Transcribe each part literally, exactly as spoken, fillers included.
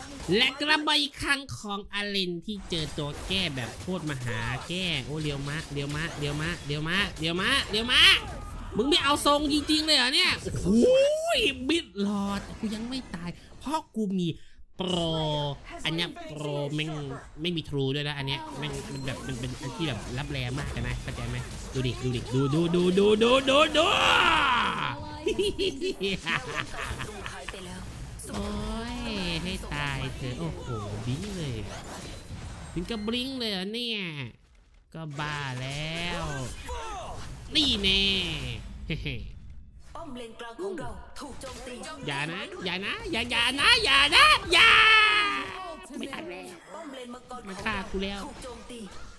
และกระบายครั้งของอารินที่เจอตัวแก้แบบโคตรมหาแก้โอ้เลียวมะเลียวมะเลียวมะเลียวมะเลียวมะเลียวมะมึงไม่เอาทรงจริงๆเลยเหรอเนี่ยโอ้ยบิดหลอดกูยังไม่ตายเพราะกูมีโปรอันเนี้ยโปรแม่งไม่มีทรูด้วยนะอันเนี้ยแม่งมันแบบมันเป็นอันที่แบบรับแรงมากเลยนะเข้าใจไหมดูดิดูดิดูดูดูดูดูดูดูโอ้ยให้ตายเถอะโอ้โหบิ้งเลยถึงกับบลิงเลยเนี่ยก็บ้าแล้วนี่แน่ป้อมเลนกลางของเราถูกโจมตีอย่านะอย่านะอย่าอย่านะอย่านะอย่าไม่ทันแล้วป้อมเลนมังกรมันฆ่ากูแล้วถูกโจมตี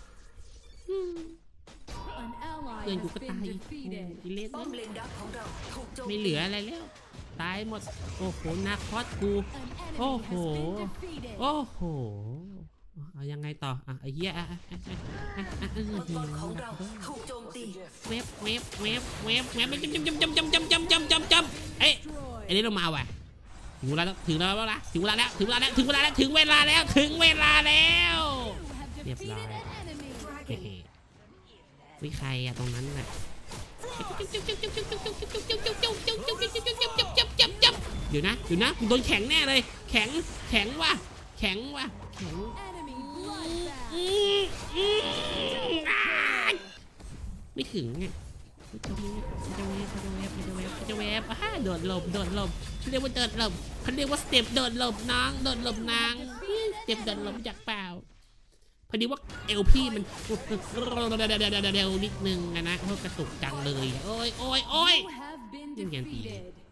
เพื่อนกูก็ตายอีเล่นไม่เหลืออะไรแล้วตายหมดโอ้โหนาคอสกูโอ้โหโอ้โหเอายังไงต่ออ่ะไอ้เหี้ยเว็บเว็บเว็บเว็บเว็บจำจำจำจำจำจำจำจำจำเอ๊ะไอ้นี่เรามาว่ะถึงเวลาแล้วถึงแล้วแล้วถึงเวลาแล้วถึงเวลาแล้วถึงเวลาแล้วถึงเวลาแล้วถึงเวลาแล้วเรียบร้อยเฮ้วิใครอะตรงนั้นแหละเดี๋ยวนะเดี๋ยวนะโดนแข็งแน่เลยแข็งแข็งว่ะแข็งว่ะแข็งไม่ถึงไงจะเวฟจะเวฟจะเวฟจะเวฟจะเวฟอ่าโดดหลบโดดหลบเขาเรียกว่าโดดหลบเขาเรียกว่าสเต็ปโดดหลบน้องโดดหลบนางสเต็ปโดดหลบจากเปล่าพอดีว่าเอลพี่มันเร็วนิดนึงนะนะเพราะกระตุกจังเลยโอ้ยโอ้ยโอ้ยยิ่งยันตี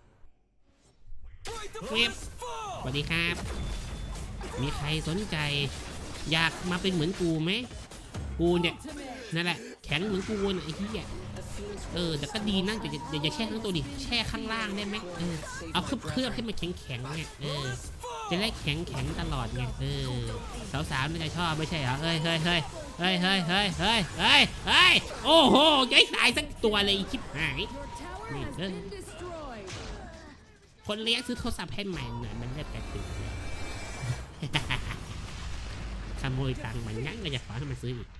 เวฟสวัสดีครับมีใครสนใจอยากมาเป็นเหมือนกูไหมกูเนี่ยนั่นแหละแข็งเหมือนกูน่ะไอ้ที่อ่ะเออแต่ก็ดีนั่งแต่อย่าอย่าแช่ทั้งตัวดิแช่ข้างล่างได้ไหมเออเอาเคลือบเคลือบให้มันแข็งแข็งไงเออจะได้แข็งแข็งตลอดไงเออสาวๆน่าจะชอบไม่ใช่เหรอเฮ้ยเฮ้ยเฮ้ยเฮ้ยเฮ้ยเฮ้ยเฮ้ยเฮ้ยเฮ้ยโอ้โหยัยตายสักตัวเลยชิบหายนี่เออคนเลี้ยงซื้อโทรศัพท์ให้ใหม่หน่อยมันเลือดแตกตื่นขโมยตังค์มันงั้นก็จะขอให้มันซื้ออีก